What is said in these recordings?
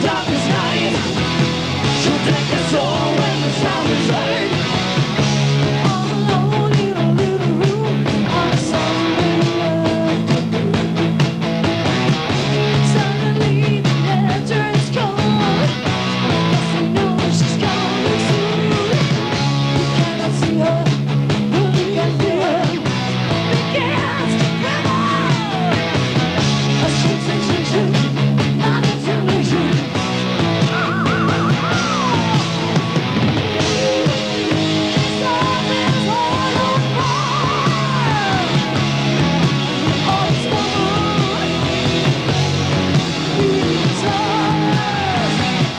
darkest night. She'll take your soul when the sound is right. All alone in a little room on a Sunday night. Suddenly the air turns cold. You know she's coming soon. You cannot see her, but you can feel her. Begins to tremble. A sensation, not a sensation. Something's all on fire. All is gone. It's ours.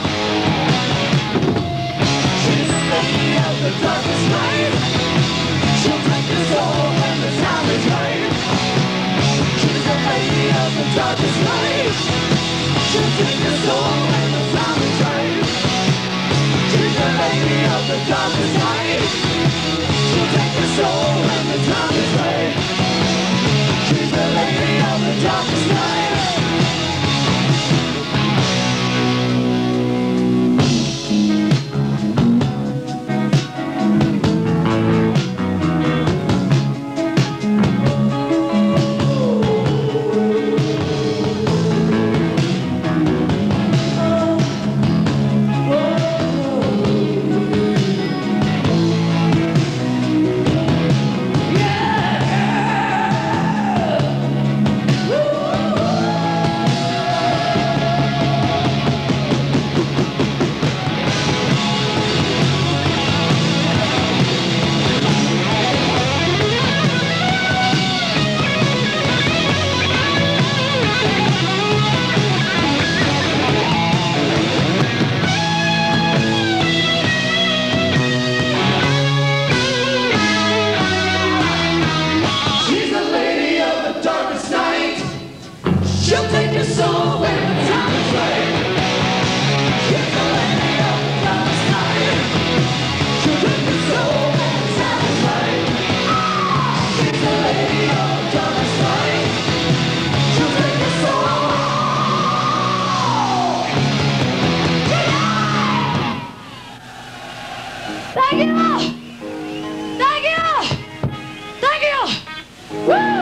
She's the lady of the darkest night. She'll take your soul when the time is right. She's the lady of the darkest night. She'll take your soul when the time is right. She's the lady of the darkest night. She'll take your soul when the time is right. She's the lady of the darkest night. She's the lady of the darkest night. She'll take your soul when the time is right. She's the lady of the darkest night. She'll take your soul when the time is right. She's the lady of the darkest night. She'll take your soul. Thank you! Thank you! Thank you! Woo!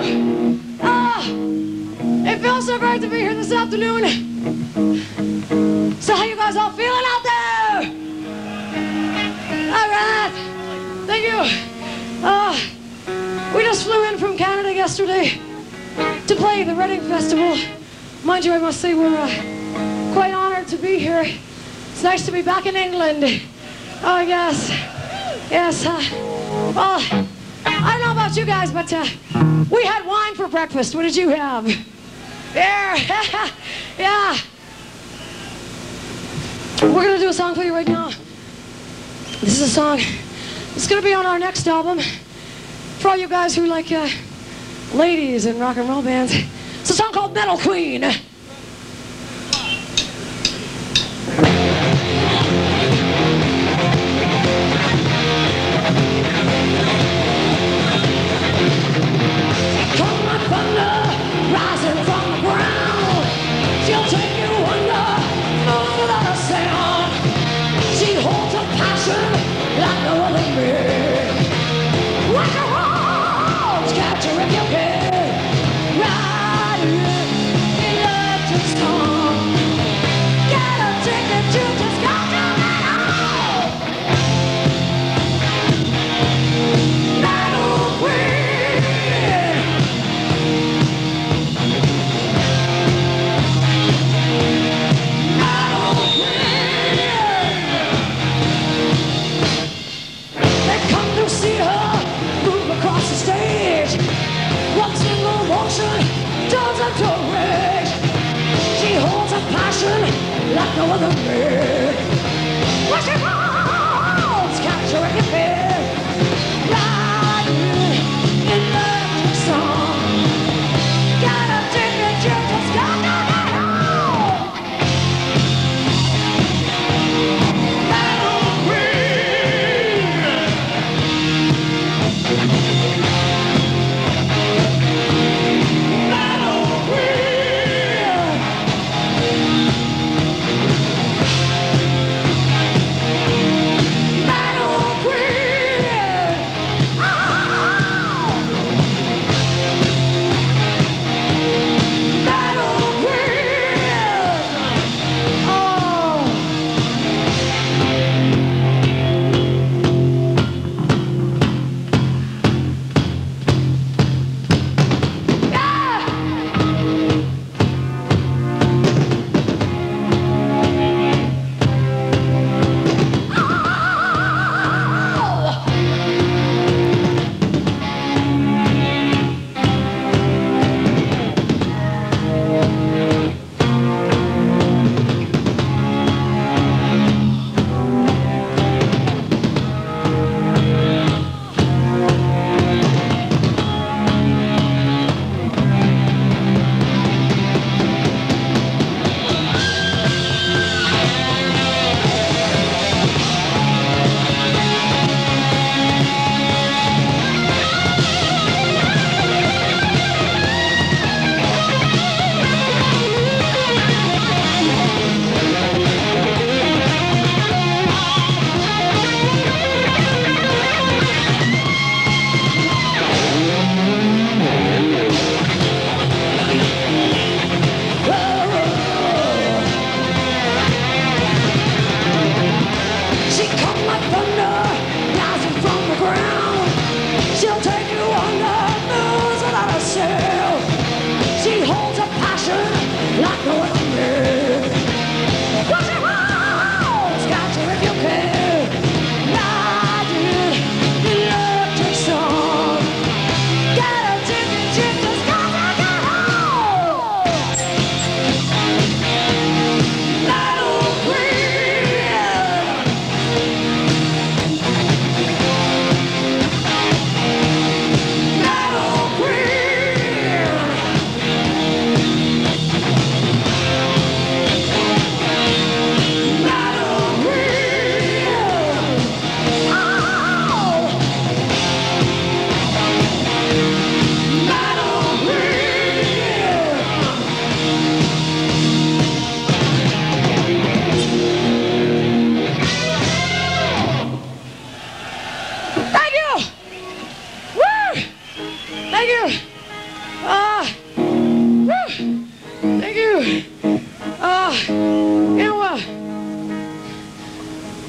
It feels so great to be here this afternoon. So how you guys all feeling out there? All right. Thank you. We just flew in from Canada yesterday to play the Reading Festival. Mind you, I must say we're quite honored to be here. It's nice to be back in England. Oh, yes. Yes. Well, I don't know about you guys, but we had wine for breakfast. What did you have? There. Yeah. We're going to do a song for you right now. This is a song. It's going to be on our next album. For all you guys who like ladies and rock and roll bands. It's a song called Metal Queen. Come like thunder, rising from the ground. She'll take you under, move without a sound. She holds a passion like no other man. Rock and roll, catch her if you can. Ride it, electric storm. Get a ticket, you just got to Metal Queen. Metal Queen. They come to see her move across the stage. One single motion turns her to rage. She holds a passion like no other man. When she rolls, catch her in your bed. Riding in electric song. Got a ticket, you just got to know. Metal Queen. Metal Queen.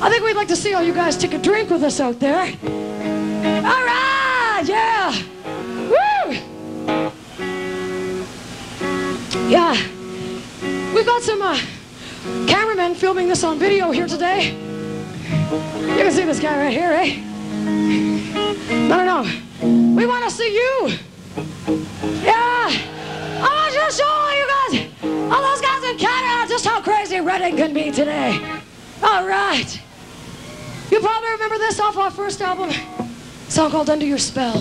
I think we'd like to see all you guys take a drink with us out there. All right, yeah. Woo! Yeah. We've got some cameramen filming this on video here today. You can see this guy right here, eh? No. We want to see you. Yeah. I want you to show all you guys, all those guys in Canada, just how crazy Reading can be today. All right. You probably remember this off our first album. A song called Under Your Spell.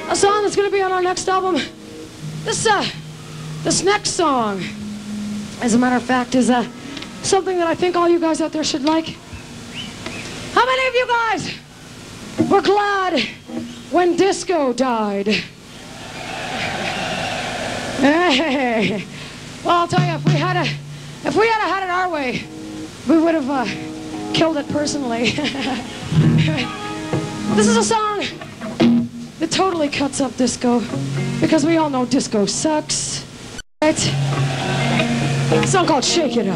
a song that's going to be on our next album. This next song, as a matter of fact, is something that I think all you guys out there should like. How many of you guys were glad when disco died? Hey. Well, I'll tell you, if we had had it our way, we would have killed it personally. This is a song that totally cuts up disco, because we all know disco sucks, right? A song called Shake It Up.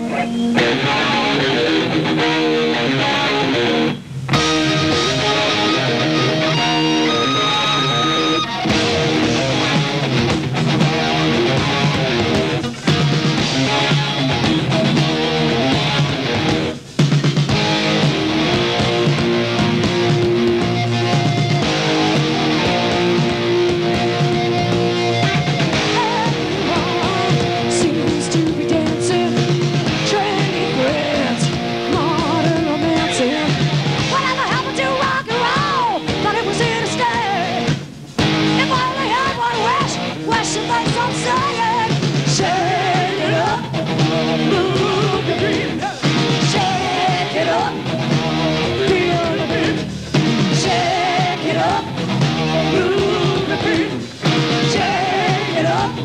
Seems to be dancing, training breaths, modern romancing. Whatever happened to rock and roll? Thought it was here to stay. If I only had one wish, wishing things I'm saying. Shake it up, move the beat. Shake it up, feel the beat. Shake it up, move the beat. Shake it up.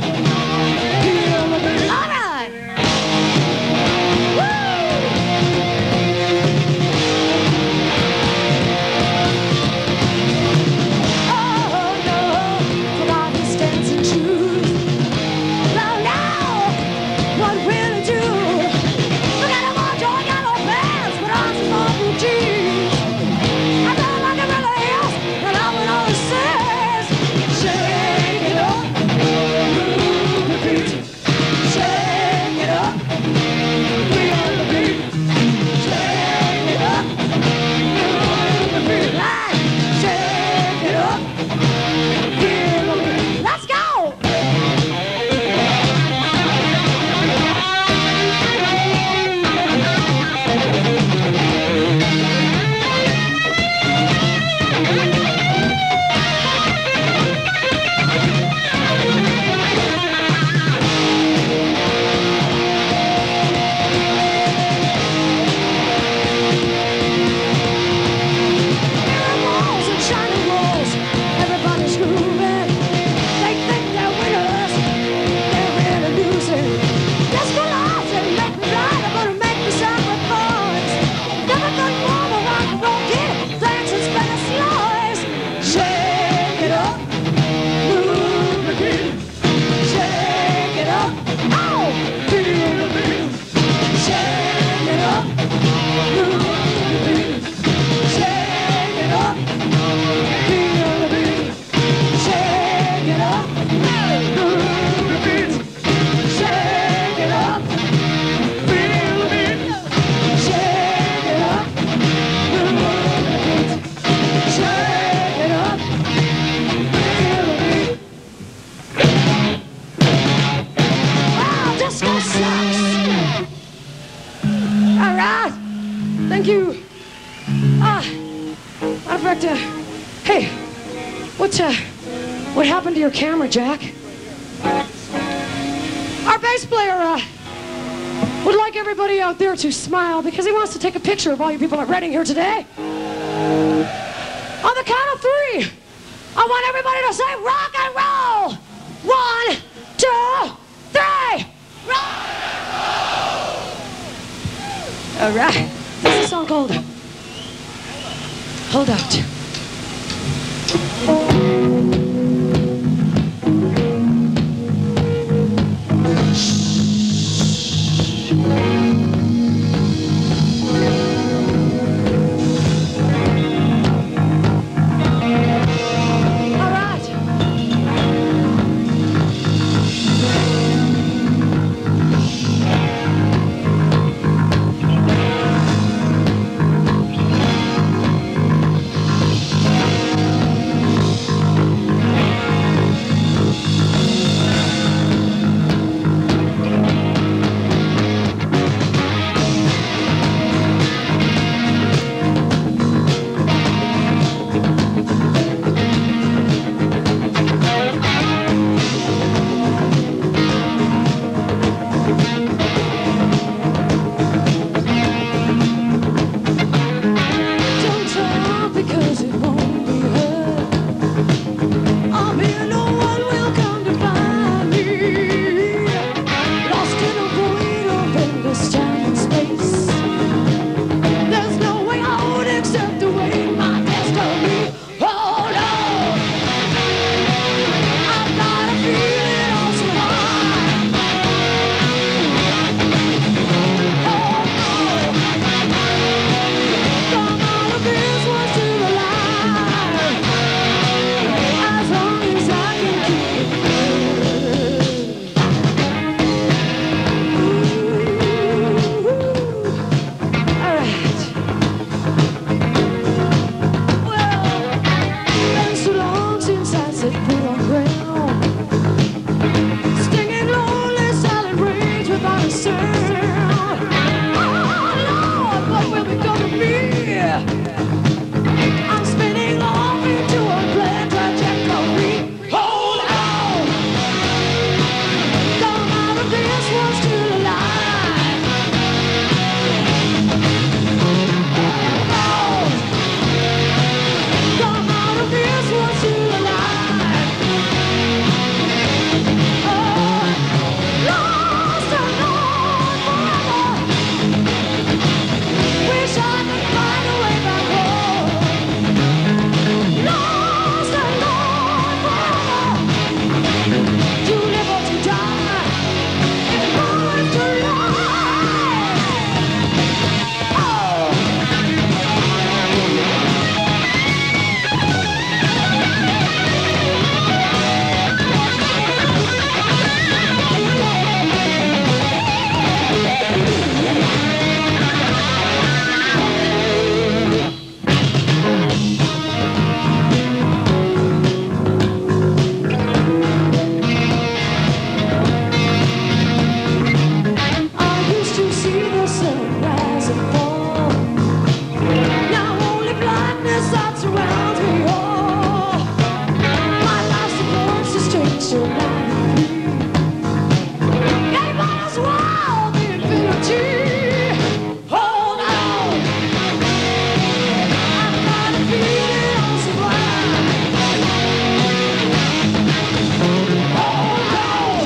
All right. Oh no, for all these dancing shoes. No, what will it do? Look at them all join yellow pants, put on some more blue jeans. I feel like it really is, and I will always says, shake it up, move the beat. Shake it up, feel the beat. Shake it up, move the beat. Right. Shake it up, feel the beat. Let's go. Walls and shining walls, everybody's grooving. They think they're winners, they're really losing. Disco lights and make me blind, I'm gonna make me sacrifice. Never been more of a rock and roll kid, thanks and Spanish slice. Shake it up, move the beat. Shake it up, oh, feel the beat. Shake it up, move the beat. Shake it up, feel the beat. Shake it up, move the beat. Shake it up, feel the beat. Shake it up, move the beat. Shake it up, feel the beat. Wow, disco sucks. All right, thank you. Matter of fact, hey, what happened to your camera, Jack? Our bass player would like everybody out there to smile because he wants to take a picture of all you people at Reading here today. On the count of 3, I want everybody to say rock and roll. 1, 2, 3. Rock and roll. All right, this is a song called Hold Out. All right. sit through on ground. Stinging lonely silent rage without a sound. Oh Lord, what will we gonna be? I'm spinning off into a planned trajectory. Hold on, come out of this one still alive. Oh, come out of this one still alive. Oh, lost and gone forever. Wish I could find a way back home. Lost and gone forever. To live or to die. It's hard to lie. Oh. I used to see the sun rise and fall. Now only blindness that surrounds me all. My life's supposed to stay so light and free. It might as well be infinity. Hold on, I've got a feeling on some line. Hold on,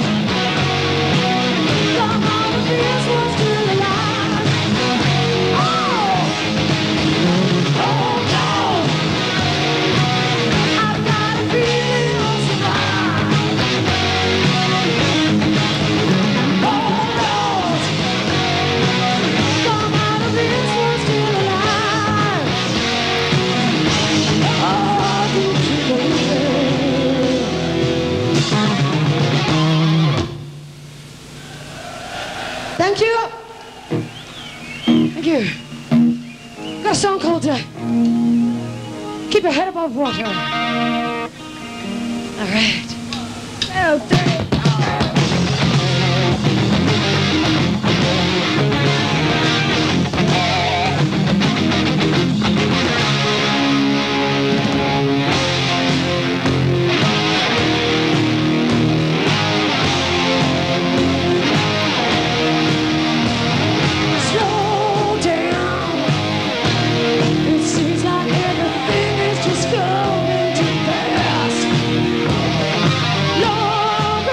come on, this one's still alive. Oh, hold on, I've got a feeling on some line. Hold on, come on, this one's still alive. Oh, do you believe? Thank you. Thank you. Got a song called Keep Your Head Above Water. All right. Oh, there you go. Slow down. It seems like everything is just going too fast. Longer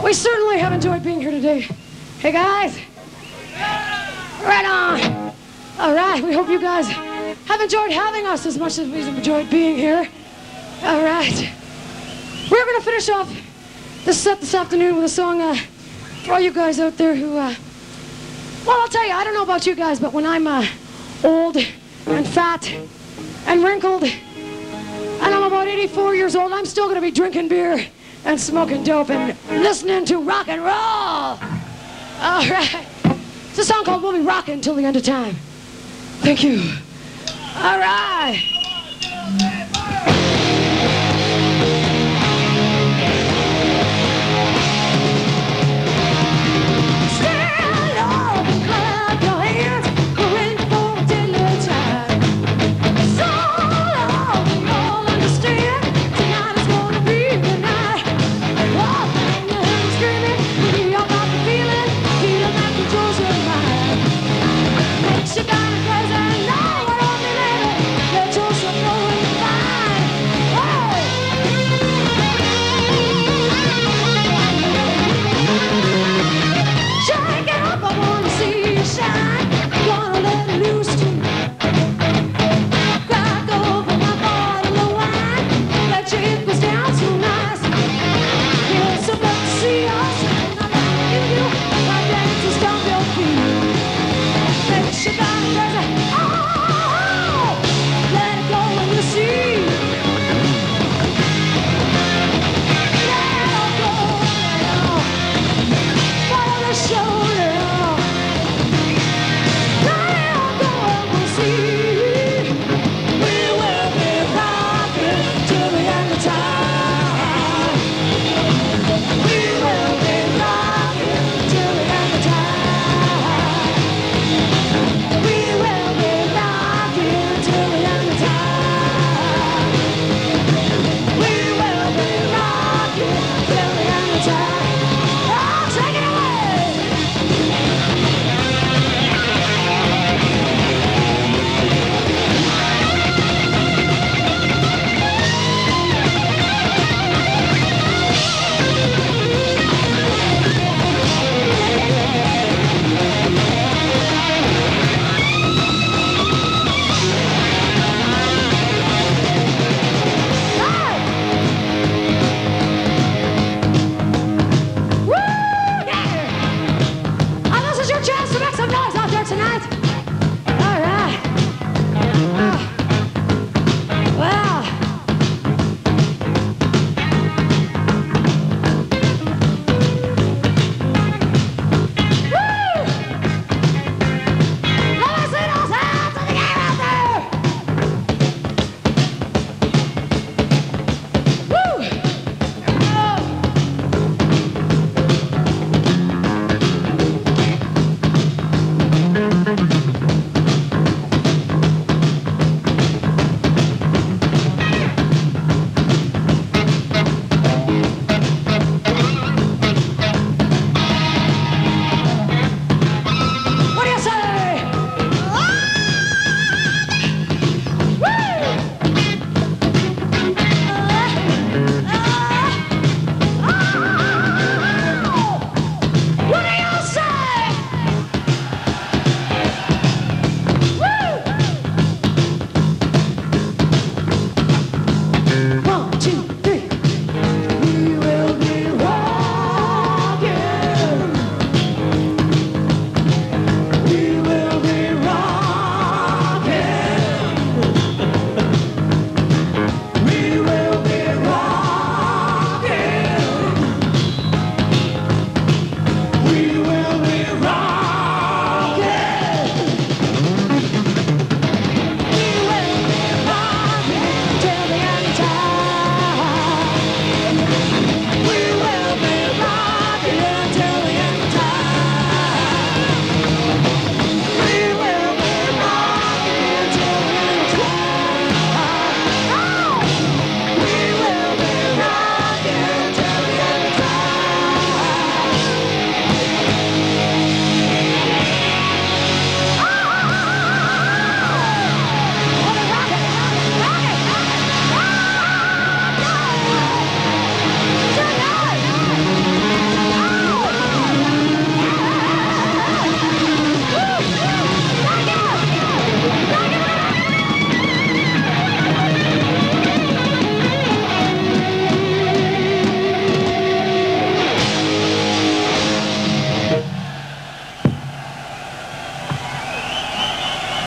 We certainly have enjoyed being here today. Hey guys, right on. All right, we hope you guys have enjoyed having us as much as we've enjoyed being here. All right, we're gonna finish off this set this afternoon with a song for all you guys out there who, well, I'll tell you, I don't know about you guys, but when I'm old and fat and wrinkled and I'm about 84 years old, I'm still gonna be drinking beer and smoking dope and listening to rock and roll. All right. It's a song called We'll Be Rockin' Till the End of Time. Thank you. All right.